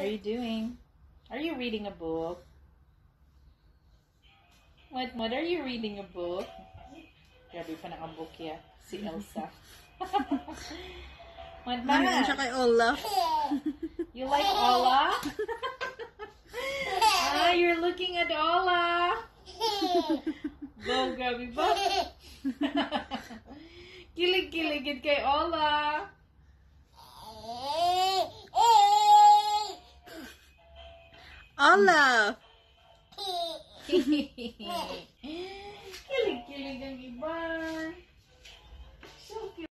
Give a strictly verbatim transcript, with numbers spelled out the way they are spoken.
are you doing? Are you reading a book? What, what are you reading a book? Grabe pa ng book ya, si Elsa. What ba? Ano siya kay Olaf? You like Olaf? Ah, you're looking at Olaf. Go, grabe ba? Kilig-kiligid kay Olaf. Olaf! Kilig-kilig ang iba.